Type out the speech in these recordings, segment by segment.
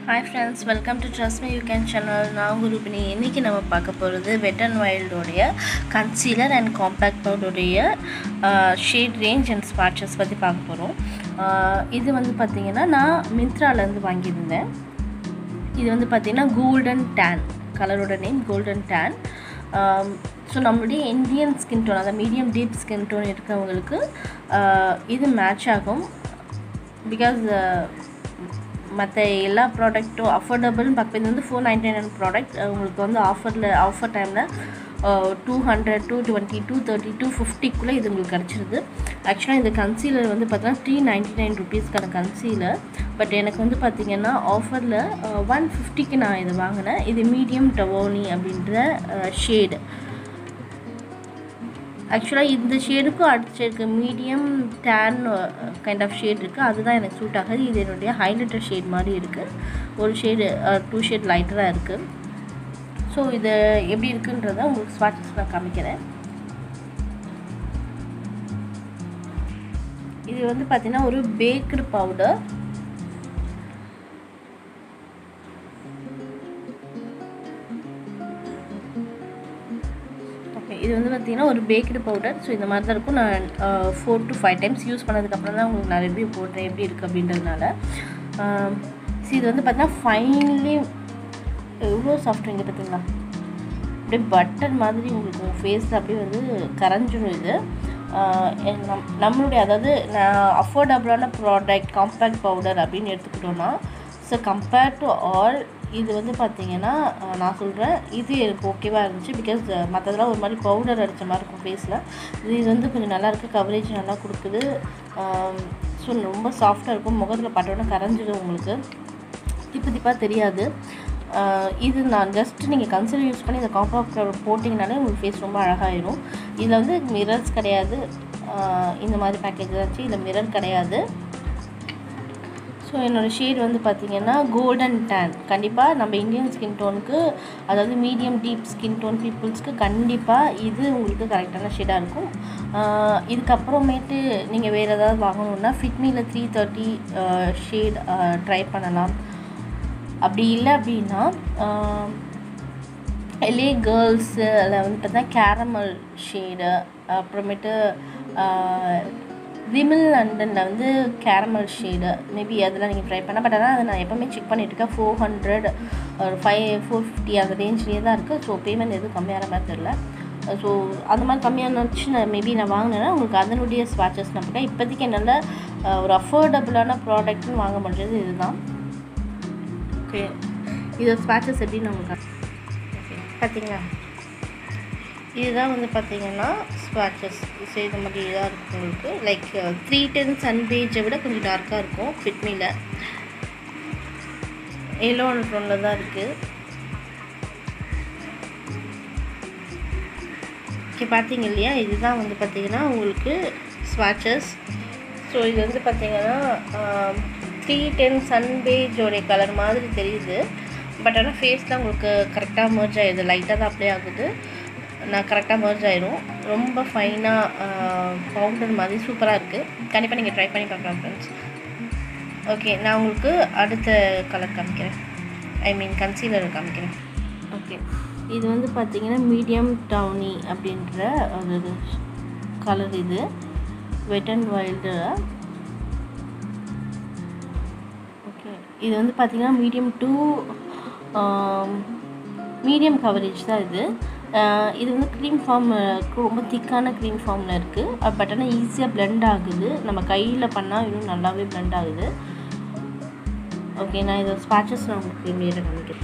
Hi friends, welcome to Trust Me You Can channel. நான் குருபினி. இன்னைக்கு நம்ம பார்க்க போகிறது Wet n Wild உடைய concealer and compact powder உடைய shade range and swatches பற்றி பார்க்க போகிறோம். இது வந்து பார்த்தீங்கன்னா நான் மிந்த்ராலேருந்து வாங்கியிருந்தேன். இது வந்து பார்த்தீங்கன்னா கோல்டன் டேன் கலரோட நேம் கோல்டன் டேன். ஸோ நம்மளுடைய இந்தியன் ஸ்கின் டோன், அதாவது மீடியம் டீப் ஸ்கின் டோன் இருக்கிறவங்களுக்கு இது மேட்ச் ஆகும். பிகாஸ் மற்ற எல்லா ப்ராடக்ட்டும் அஃபோர்டபுள்னு பார்க்குறது வந்து $499 ப்ராடக்ட் உங்களுக்கு வந்து ஆஃபர் டைமில் 200, 220, 230, 250க்குள்ளே இது உங்களுக்கு கிடச்சிருது. ஆக்சுவலாக இந்த கன்சீலர் வந்து பார்த்தீங்கன்னா $399 கன்சீலர். பட் எனக்கு வந்து பார்த்திங்கன்னா ஆஃபரில் 150க்கு நான் இது வாங்கினேன். இது மீடியம் டவோனி அப்படின்ற ஷேடு. ஆக்சுவலாக இந்த ஷேடுக்கும் அடுத்த ஷேடுக்கு medium tan kind of shade இருக்குது, அதுதான் எனக்கு சூட் ஆகுது. இது என்னுடைய ஹைலைட்டர் ஷேட் மாதிரி இருக்குது. ஒரு ஷேடு 2 ஷேட் லைட்டராக இருக்குது. ஸோ இது எப்படி இருக்குன்றதை உங்களுக்கு ஸ்வாட்சஸ் நான் காமிக்கிறேன். இது வந்து பார்த்திங்கன்னா ஒரு பேக்டு பவுடர். இது வந்து பார்த்திங்கன்னா ஒரு பேக்டு பவுடர். ஸோ இந்த மாதிரி தான் இருக்கும். நான் 4 to 5 டைம்ஸ் யூஸ் பண்ணதுக்கப்புறம் தான் உங்களுக்கு நான் ரிவ்யூ போடுறேன் எப்படி இருக்குது அப்படின்றதுனால. ஸோ இது வந்து பார்த்திங்கன்னா ஃபைனலி எவ்வளோ சாஃப்ட் இங்கே பார்த்திங்களா, அப்படியே பட்டர் மாதிரி உங்களுக்கு உங்கள் ஃபேஸில் அப்படியே வந்து கரைஞ்சிடும். இது நம்மளுடைய அதாவது அஃபோர்டபுளான ப்ராடக்ட் காம்பேக்ட் பவுடர் அப்படின்னு எடுத்துக்கிட்டோன்னா, ஸோ கம்பேர்ட் டு ஆல் இது வந்து பார்த்திங்கன்னா நான் சொல்கிறேன் இது எனக்கு ஓகேவாக இருந்துச்சு. பிகாஸ் மற்றதெல்லாம் ஒரு மாதிரி பவுடர் அடித்த மாதிரி இருக்கும் ஃபேஸில். இது வந்து கொஞ்சம் நல்லாயிருக்கு, கவரேஜ் நல்லா கொடுக்குது. ஸோ ரொம்ப சாஃப்டாக இருக்கும், முகத்தில் பட்டோன்னா கரைஞ்சிடும், உங்களுக்கு திப்பு திப்பாக தெரியாது. இது நான் ஜஸ்ட் நீங்கள் கன்சிலர் யூஸ் பண்ணி இந்த காம்பேக்ட் பவுடர் போட்டிங்கனாலே உங்களுக்கு ஃபேஸ் ரொம்ப அழகாயிரும். இதில் வந்து மிரர்ஸ் கிடையாது, இந்த மாதிரி பேக்கேஜ் ஆச்சு. இதில் மிரர் கிடையாது. ஸோ என்னோடய ஷேட் வந்து பார்த்திங்கன்னா கோல்டன் டேன். கண்டிப்பாக நம்ம இந்தியன் ஸ்கின் டோனுக்கு, அதாவது மீடியம் டீப் ஸ்கின் டோன் பீப்புள்ஸ்க்கு கண்டிப்பாக இது உங்களுக்கு கரெக்டான ஷேடாக இருக்கும். இதுக்கப்புறமேட்டு நீங்கள் வேறு ஏதாவது வாங்கணுன்னா ஃபிட்மியில் 330 ஷேட் ட்ரை பண்ணலாம். அப்படி இல்லை அப்படின்னா LA கேர்ள்ஸு அதில் வந்து பார்த்தா கேரமல் ஷேடு, அப்புறமேட்டு ரிமில் லண்டனில் வந்து கேரமல் ஷேடு மேபி அதெல்லாம் நீங்கள் ட்ரை பண்ணால். பட் ஆனால் அதை நான் எப்போவுமே செக் பண்ணிட்டுருக்கேன். 400 ஒரு 450 அந்த ரேஞ்ச்லேயே தான் இருக்குது. ஸோ பேமெண்ட் எதுவும் கம்மியான மாதிரி தெரில. ஸோ அந்த மாதிரி கம்மியானச்சு நான் மேபி நான் வாங்கினேன்னா உங்களுக்கு அதனுடைய ஸ்வாட்சஸ் நான் போட்டேன். இப்போதைக்கு என்னால் ஒரு அஃபோர்டபுளான ப்ராடக்ட்னு வாங்க முடிஞ்சது இதுதான். ஓகே, இது ஸ்வாட்சஸ் எப்படின்னு உங்களுக்கு பார்த்தீங்களா, இதுதான் வந்து பார்த்திங்கன்னா ஸ்வாட்சஸ். ஸோ இது மாதிரி இதாக இருக்கும் உங்களுக்கு. லைக் 310 சன்பேஜை விட கொஞ்சம் டார்க்காக இருக்கும். ஃபிட்மியில் எல்லோ டோனில் தான் இருக்குது. ஓகே, பார்த்தீங்க இல்லையா, இதுதான் வந்து பார்த்திங்கன்னா உங்களுக்கு ஸ்வாட்சஸ். ஸோ இது வந்து பார்த்திங்கன்னா 310 சன்பேஜோடைய கலர் மாதிரி தெரியுது. பட் ஆனால் ஃபேஸில் உங்களுக்கு கரெக்டாக மர்ஜ் ஆகிடுது. லைட்டாக தான் அப்ளை ஆகுது, நான் கரெக்டாக மர்ஜ் ஆயிரும். ரொம்ப ஃபைனாக பவுடர் மாதிரி சூப்பராக இருக்குது. கண்டிப்பாக நீங்கள் ட்ரை பண்ணி பார்க்கலாம் ஃப்ரெண்ட்ஸ். ஓகே, நான் உங்களுக்கு அடுத்த கலர் காமிக்கிறேன், ஐ மீன் கன்சீலர் காமிக்கிறேன். ஓகே, இது வந்து பார்த்திங்கன்னா மீடியம் டவுனி அப்படின்ற ஒரு கலர். இது வெட் அண்ட் வைல்டு. ஓகே, இது வந்து பார்த்திங்கன்னா மீடியம் கவரேஜ் தான் இது. இது வந்து க்ரீம் ஃபார்ம், ரொம்ப திக்கான க்ரீம் ஃபார்மில் இருக்குது. பட் ஆனால் ஈஸியாக பிளெண்ட் ஆகுது. நம்ம கையில் பண்ணால் இன்னும் நல்லாவே பிளெண்ட் ஆகுது. ஓகே, நான் இதை ஸ்வாட்சஸ் நான் உங்களுக்கு இமீடியட்டாக காமிக்கிறேன்.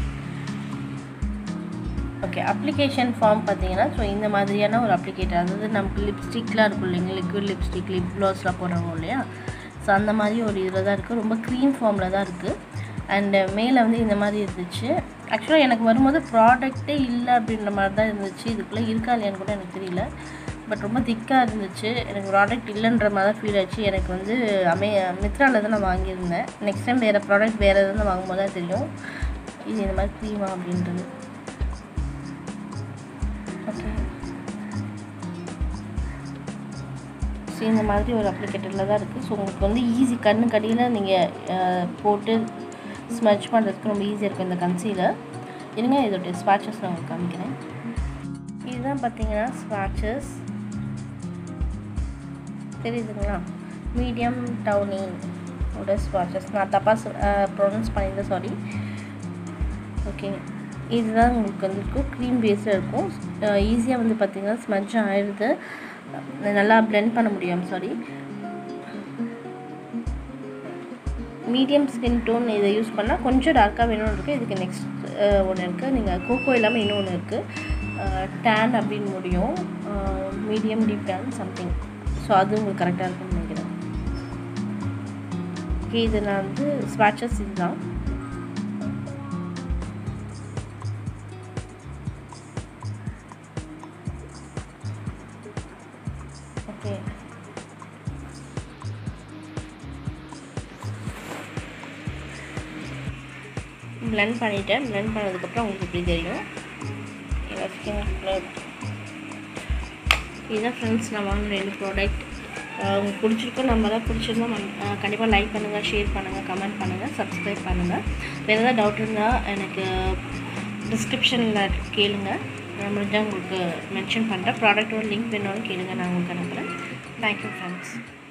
ஓகே, அப்ளிகேஷன் ஃபார்ம் பார்த்தீங்கன்னா ஸோ இந்த மாதிரியான ஒரு அப்ளிகேட்டர், அதாவது நமக்கு லிப்ஸ்டிக்லாம் இருக்கும் இல்லைங்க, லிக்விட் லிப்ஸ்டிக், லிப் க்ளாஸ்லாம் போடுறோம் இல்லையா, ஸோ அந்த மாதிரி ஒரு இதில் தான் இருக்குது. ரொம்ப க்ரீம் ஃபார்மில் தான் இருக்குது. அண்டு மேலே வந்து இந்த மாதிரி இருந்துச்சு. ஆக்சுவலாக எனக்கு வரும்போது ப்ராடக்ட்டே இல்லை அப்படின்ற மாதிரி தான் இருந்துச்சு. இதுக்குள்ளே இருக்கா இல்லையான்னு கூட எனக்கு தெரியல. பட் ரொம்ப திக்காக இருந்துச்சு. எனக்கு ப்ராடக்ட் இல்லைன்ற மாதிரி தான் ஃபீல் ஆச்சு. எனக்கு வந்து மித்ராவில் தான் நான் வாங்கியிருந்தேன். நெக்ஸ்ட் டைம் வேறு ப்ராடக்ட் வேறு எதாவது வாங்கும்போது தான் தெரியும் இது இந்த மாதிரி க்ரீமா அப்படின்றது. ஓகே, ஸோ இந்த மாதிரி ஒரு அப்ளிகேட்டரில் தான் இருக்குது. ஸோ உங்களுக்கு வந்து ஈஸி, கண்ணு கடியில் நீங்கள் போட்டு ஸ்மட்ச் பண்ணுறதுக்கு ரொம்ப ஈஸியாக இருக்கும் இந்த கன்சீலர். இருங்க இதோடைய ஸ்வாட்சஸ் நான் உங்களுக்கு காமிக்கிறேன். இதுதான் பார்த்தீங்கன்னா ஸ்வாட்சஸ் தெரியுதுங்களா, மீடியம் டவுனிங் ஓட ஸ்வாட்சஸ். நான் தப்பாக ப்ரொனவுன்ஸ் பண்ணியிருந்தேன், சாரி. ஓகே, இதுதான் உங்களுக்கு வந்துருக்கும். க்ரீம் பேஸில் இருக்கும். ஈஸியாக வந்து பார்த்திங்கன்னா ஸ்மட்ச் ஆகிடுது, நல்லா பிளெண்ட் பண்ண முடியும். சாரி, மீடியம் ஸ்கின் டோன் இதை யூஸ் பண்ணால் கொஞ்சம் டார்க்காக வேணும்னு இருக்குது. இதுக்கு நெக்ஸ்ட் ஒன்று இருக்குது, நீங்கள் கோகோ இல்லாமல் இன்னொன்று இருக்குது, டேன் அப்படின்னு முடியும், medium deep tan something. So அது உங்களுக்கு கரெக்டாக இருக்குன்னு நினைக்கிறேன். ஓகே, இது நான் வந்து ஸ்வாட்சஸ் இதுதான். ஓகே, பிளெண்ட் பண்ணிவிட்டேன். பிளெண்ட் பண்ணதுக்கப்புறம் உங்களுக்கு இப்படி தெரியும் எங்கள் ஸ்கின். இதுதான் ஃப்ரெண்ட்ஸ் நான் வாங்கின 2 ப்ராடக்ட். உங்களுக்கு பிடிச்சிருக்கோம். நம்ம தான் பிடிச்சிருந்தோம். கண்டிப்பாக லைக் பண்ணுங்கள், ஷேர் பண்ணுங்கள், கமெண்ட் பண்ணுங்கள், சப்ஸ்கிரைப் பண்ணுங்கள். வேறு ஏதாவது டவுட் இருந்தால் எனக்கு டிஸ்கிரிப்ஷனில் கேளுங்க. நான் முடிஞ்சால் உங்களுக்கு மென்ஷன் பண்ணுறேன். ப்ராடக்டோட லிங்க் வேணும்னு கேளுங்க, நான் உங்களுக்கு அனுப்புகிறேன். Thank you friends.